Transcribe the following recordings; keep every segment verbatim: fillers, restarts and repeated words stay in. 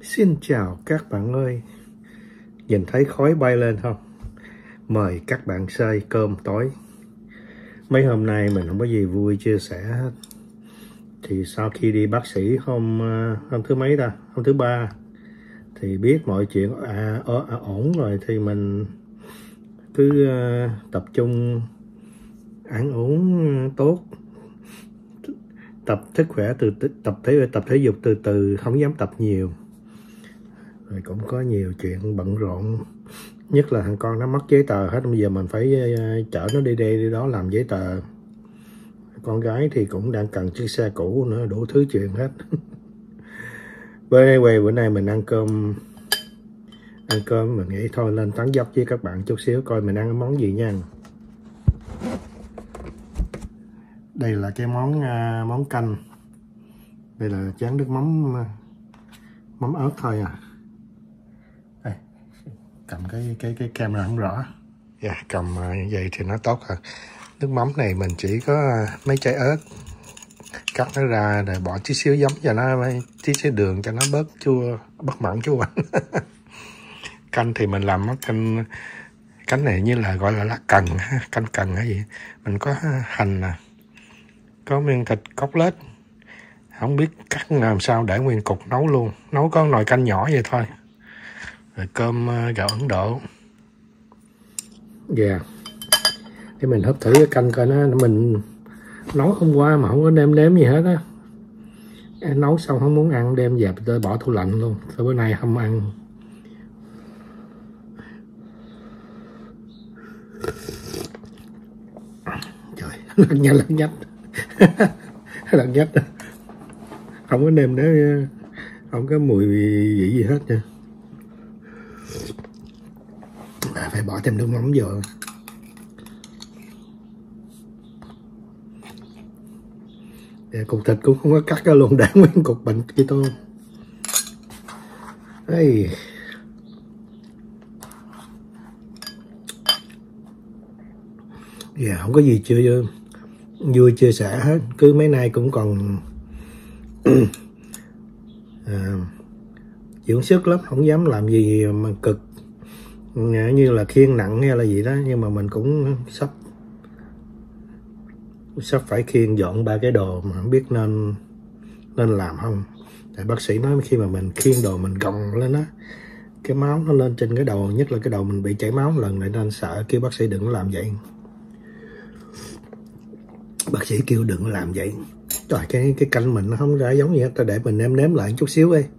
Xin chào các bạn ơi. Nhìn thấy khói bay lên không? Mời các bạn xơi cơm tối. Mấy hôm nay mình không có gì vui chia sẻ hết. Thì sau khi đi bác sĩ hôm hôm thứ mấy ta? Hôm thứ ba thì biết mọi chuyện à, à, à, ổn rồi thì mình cứ uh, tập trung ăn uống tốt, tập sức khỏe từ tập thể tập thể dục từ từ, không dám tập nhiều. Rồi cũng có nhiều chuyện bận rộn, nhất là thằng con nó mất giấy tờ hết, bây giờ mình phải chở nó đi đây đi đó làm giấy tờ. Con gái thì cũng đang cần chiếc xe cũ nữa, đủ thứ chuyện hết. Bữa nay bữa nay mình ăn cơm ăn cơm mình nghĩ thôi lên tán dốc với các bạn chút xíu coi mình ăn món gì nha. Đây là cái món món canh. Đây là chén nước mắm mắm ớt thôi à. Đây, cầm cái cái cái camera không rõ. Dạ, yeah, cầm như vậy thì nó tốt à. Nước mắm này mình chỉ có mấy trái ớt, cắt nó ra rồi bỏ tí xíu giấm cho nó, tí xíu đường cho nó bớt chua, bớt mặn chua. Canh thì mình làm món canh canh này như là gọi là lá cần, canh cần hay gì. Mình có hành nè, có miếng thịt cốt lết, không biết cắt làm sao để nguyên cục nấu luôn, nấu có nồi canh nhỏ vậy thôi. Rồi cơm gạo Ấn Độ. Dạ, yeah. Để mình hấp thử cái canh coi nó, mình nấu hôm qua mà không có nêm nếm gì hết á. Nấu xong không muốn ăn đem dẹp tôi bỏ tủ lạnh luôn, sau bữa nay không ăn. Trời, lật nhách lật nhách lật nhách không có nêm nếm, không có mùi vị gì hết nha. À, phải bỏ thêm nước mắm vô. Để cục thịt cũng không có cắt ra luôn, để nguyên cục bệnh kia thôi. Đây. Dạ, yeah, không có gì chưa vui chia sẻ hết, cứ mấy nay cũng còn à, dưỡng sức lắm, không dám làm gì mà cực như là khiêng nặng hay là gì đó, nhưng mà mình cũng sắp sắp phải khiêng dọn ba cái đồ mà không biết nên nên làm không. Tại bác sĩ nói khi mà mình khiêng đồ mình gồng lên á, cái máu nó lên trên cái đầu, nhất là cái đầu mình bị chảy máu lần này, nên sợ kêu bác sĩ đừng làm vậy. Bác sĩ kêu đừng làm vậy. Trời, cái cái canh mình nó không ra giống gì hết, ta để mình nêm nếm lại chút xíu đi.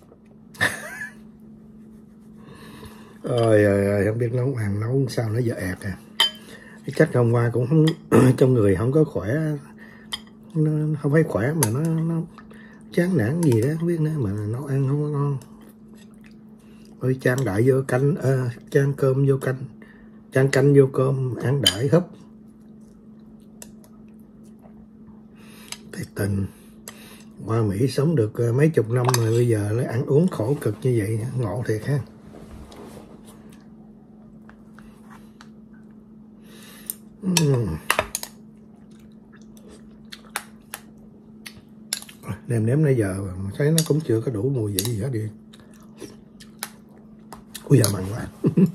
Ôi ơi, không biết nấu ăn nấu sao nó giờ ẹt à. Chắc hôm qua cũng không trong người không có khỏe, nó không phải khỏe mà nó nó chán nản gì đó không biết nữa, mà nấu ăn không có ngon. Ôi chan đại vô canh, à, chan cơm vô canh, chan canh vô cơm, ăn đại húp. Thiệt tình qua Mỹ sống được mấy chục năm rồi, bây giờ lại ăn uống khổ cực như vậy, ngộ thiệt ha. Uhm. Nêm nếm nãy giờ mà thấy nó cũng chưa có đủ mùi vị gì hết đi. Ui giờ mặn quá.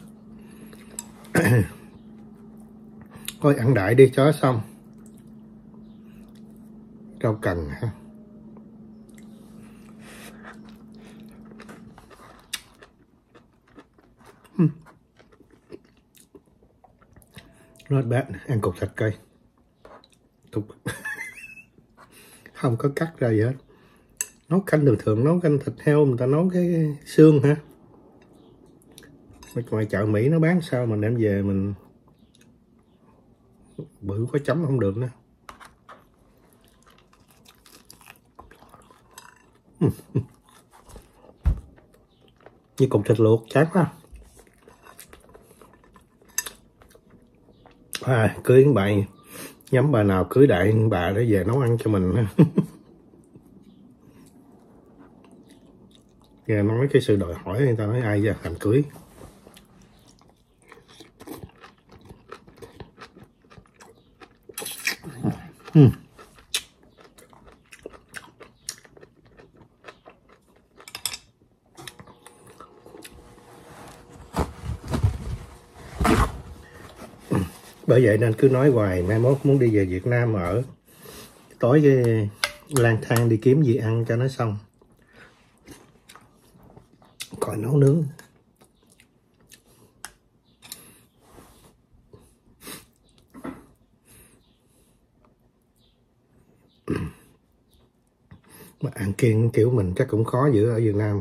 Thôi ăn đại đi cho xong. Rau cần ha. Hmm. Not bad, ăn cục thịt cây. Cục không có cắt ra gì hết. Nấu canh thường thường nấu canh thịt heo người ta nấu cái xương hả? Ngoài chợ Mỹ nó bán sao mà đem về mình bự có chấm không được nữa. Như cục thịt luộc chán quá. À, cưới bạn nhắm bà nào cưới đại bà để về nấu ăn cho mình. Nghe nói cái sự đòi hỏi người ta nói ai ra làm cưới. Hmm. Bởi vậy nên cứ nói hoài mai mốt muốn đi về Việt Nam ở, tối cái lang thang đi kiếm gì ăn cho nó xong, khỏi nấu nướng. Mà ăn kiêng kiểu mình chắc cũng khó dữ ở Việt Nam.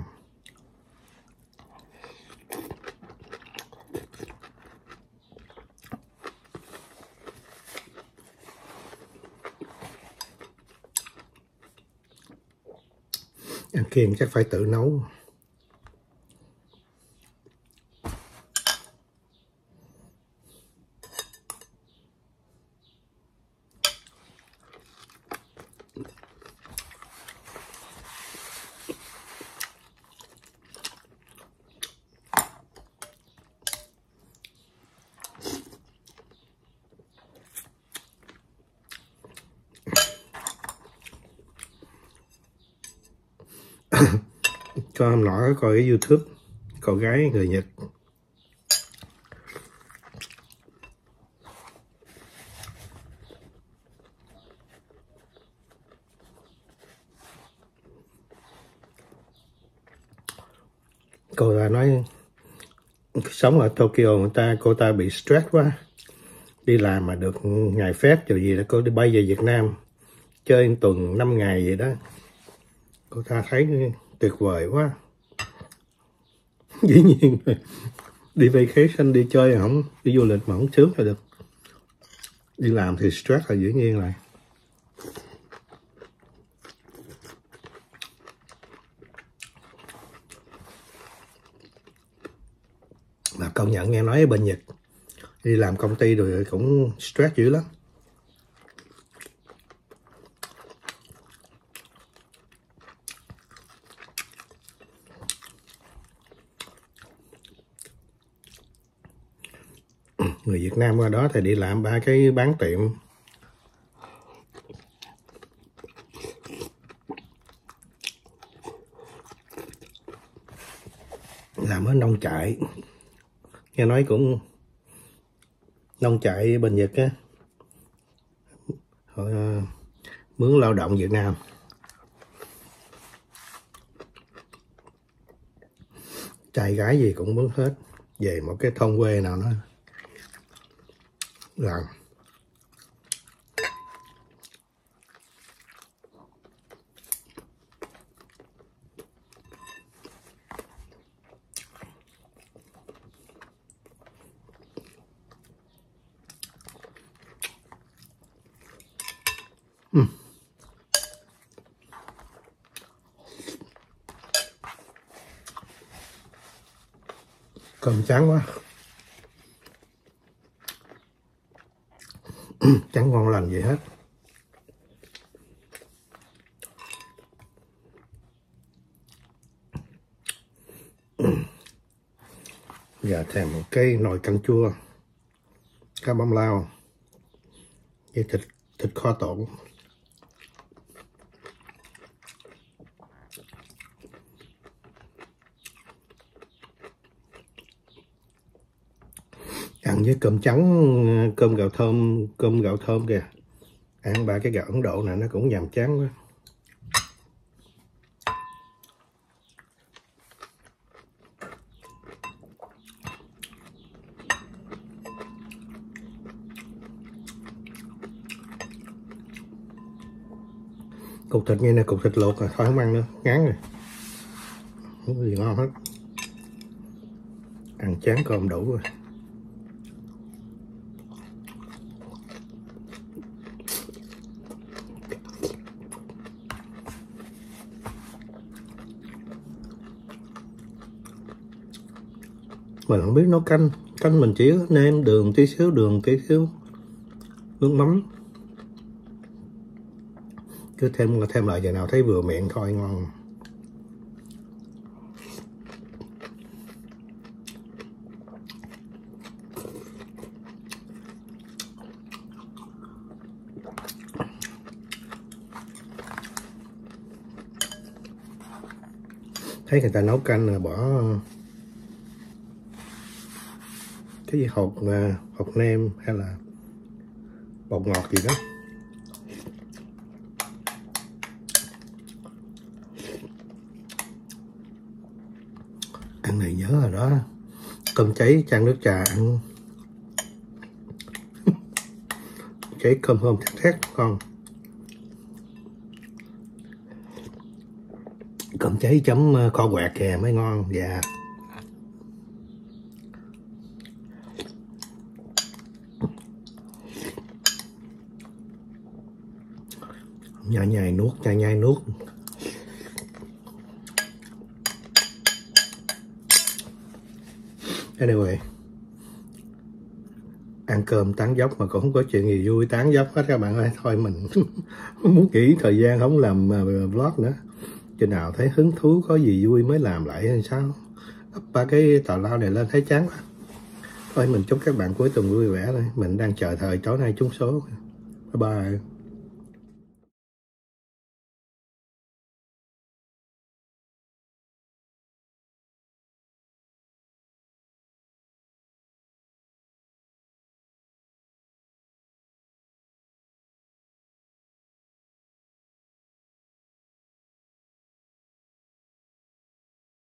Ăn kiêng chắc phải tự nấu. Cho hôm nọ coi cái YouTube cậu gái người Nhật cô ta nói sống ở Tokyo người ta cô ta bị stress quá, đi làm mà được ngày phép rồi gì đó, cô đi bay về Việt Nam chơi một tuần năm ngày vậy đó, cô ta thấy tuyệt vời quá. Dĩ nhiên đi vacation đi chơi không, đi du lịch mà không sướng là được, đi làm thì stress là dĩ nhiên rồi. Mà công nhận nghe nói bên Nhật đi làm công ty rồi cũng stress dữ lắm. Người Việt Nam qua đó thì đi làm ba cái bán tiệm, làm ở nông trại, nghe nói cũng nông trại bên Nhật á, họ mướn lao động Việt Nam. Trai gái gì cũng mướn hết, về một cái thôn quê nào đó làm. uhm. Cơm trắng quá. Chẳng ngon lành gì hết. Giờ thèm một cái nồi canh chua cá băm lao với thịt thịt kho tộ. Ăn với cơm trắng, cơm gạo thơm, cơm gạo thơm kìa. Ăn ba cái gạo Ấn Độ này nó cũng nhàm chán quá. Cục thịt như này, cục thịt luộc rồi, thôi không ăn nữa, ngán rồi. Không có gì ngon hết. Ăn chán cơm đủ rồi. Mình không biết nấu canh, canh mình chỉ có nêm đường tí xíu, đường tí xíu, nước mắm. Cứ thêm thêm lại giờ nào thấy vừa miệng thôi, ngon. Thấy người ta nấu canh là bỏ cái gì hột hột nêm hay là bột ngọt gì đó. Ăn này nhớ rồi đó, cơm cháy chan nước trà ăn cháy cơm hôm thét thét con. Cơm cháy chấm kho quẹt kìa mới ngon. Dạ. Nhai nhai nuốt, nhai nhai nuốt. Anyway, ăn cơm tán dốc mà cũng không có chuyện gì vui tán dốc hết các bạn ơi. Thôi mình muốn nghỉ thời gian không làm vlog nữa, chừng nào thấy hứng thú có gì vui mới làm lại hay sao. Up ba cái tào lao này lên thấy chán quá. Thôi mình chúc các bạn cuối tuần vui vẻ thôi. Mình đang chờ thời tối nay trúng số. Bye bye.